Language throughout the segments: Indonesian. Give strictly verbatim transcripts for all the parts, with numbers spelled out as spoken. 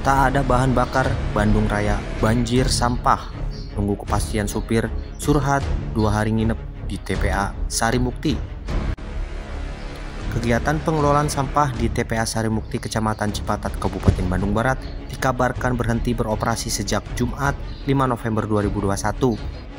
Tak ada bahan bakar, Bandung Raya banjir sampah. Tunggu kepastian supir, Surhat dua hari nginep di T P A Sarimukti. Kegiatan pengelolaan sampah di T P A Sarimukti Kecamatan Cipatat, Kabupaten Bandung Barat dikabarkan berhenti beroperasi sejak Jumat lima November dua ribu dua puluh satu.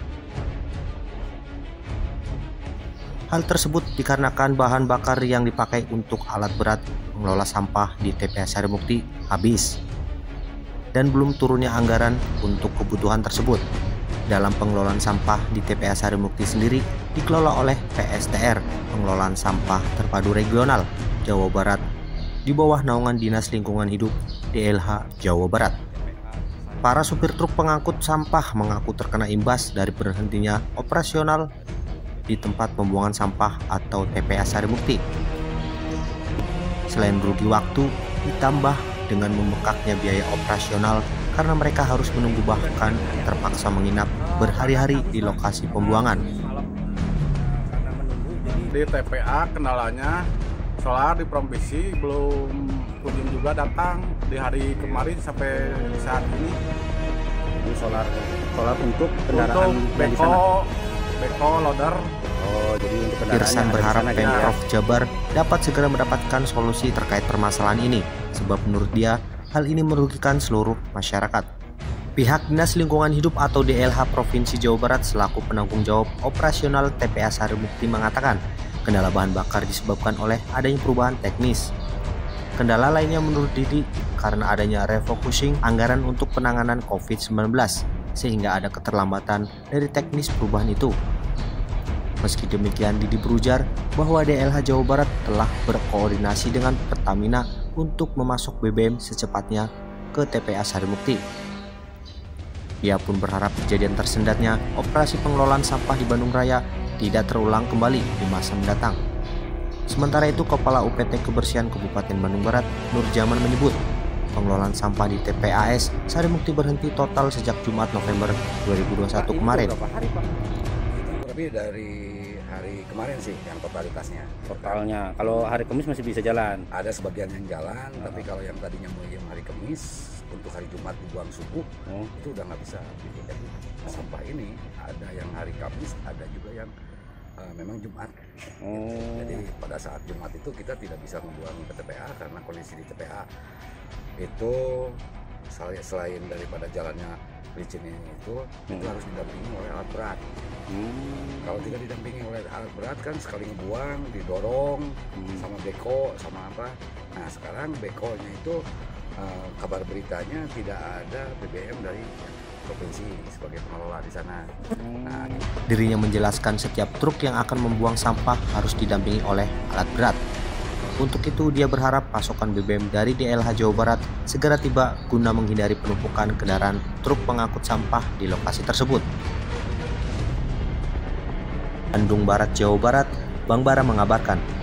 Hal tersebut dikarenakan bahan bakar yang dipakai untuk alat berat mengelola sampah di T P A Sarimukti habis dan belum turunnya anggaran untuk kebutuhan tersebut. Dalam pengelolaan sampah di T P A Sarimukti sendiri dikelola oleh P S T R, Pengelolaan Sampah Terpadu Regional Jawa Barat, di bawah naungan Dinas Lingkungan Hidup D L H Jawa Barat. Para supir truk pengangkut sampah mengaku terkena imbas dari berhentinya operasional di tempat pembuangan sampah atau T P A Sarimukti. Selain rugi waktu, ditambah dengan membengkaknya biaya operasional karena mereka harus menunggu bahkan terpaksa menginap berhari-hari di lokasi pembuangan. Di T P A kendalanya solar di provinsi belum kunjung juga datang di hari kemarin sampai saat ini. Ini solar solar untuk kendaraan untuk yang di sana. beko, beko loader. Oh, jadi untuk kendaraan Irsan yang ada di berharap sana, Pemprov ya. Jabar dapat segera mendapatkan solusi terkait permasalahan ini, sebab menurut dia hal ini merugikan seluruh masyarakat. Pihak Dinas Lingkungan Hidup atau D L H Provinsi Jawa Barat selaku penanggung jawab operasional T P A Sarimukti mengatakan kendala bahan bakar disebabkan oleh adanya perubahan teknis. Kendala lainnya menurut Didi karena adanya refocusing anggaran untuk penanganan COVID sembilan belas sehingga ada keterlambatan dari teknis perubahan itu. Meski demikian, Didi berujar bahwa D L H Jawa Barat telah berkoordinasi dengan Pertamina untuk memasok B B M secepatnya ke T P A Sarimukti. Ia pun berharap kejadian tersendatnya operasi pengelolaan sampah di Bandung Raya tidak terulang kembali di masa mendatang. Sementara itu, Kepala U P T Kebersihan Kabupaten Bandung Barat, Nur Jaman menyebut pengelolaan sampah di T P A S Sarimukti berhenti total sejak Jumat November dua ribu dua puluh satu kemarin. Berapa hari, Pak? Lebih dari hari kemarin sih yang totalitasnya. Totalnya. Kalau hari Kamis masih bisa jalan. Ada sebagian yang jalan, uh-huh. tapi kalau yang tadinya mulai hari Kamis untuk hari Jumat dibuang subuh, oh. itu udah nggak bisa. Jadi sampah ini ada yang hari Kamis, ada juga yang uh, memang Jumat. Oh. Jadi pada saat Jumat itu kita tidak bisa membuang ke T P A karena kondisi di T P A itu selain daripada jalannya licin ini itu, hmm. itu harus didampingi oleh alat berat. Hmm. Kalau tidak didampingi oleh alat berat kan sekali ngebuang, didorong hmm. sama beko, sama apa. Nah sekarang bekonya itu uh, kabar beritanya tidak ada B B M dari provinsi sebagai pengelola di sana. Hmm. Nah, Dirinya menjelaskan setiap truk yang akan membuang sampah harus didampingi oleh alat berat. Untuk itu dia berharap pasokan B B M dari D L H Jawa Barat segera tiba guna menghindari penumpukan kendaraan truk pengangkut sampah di lokasi tersebut. Bandung Barat, Jawa Barat, Bang Bara mengabarkan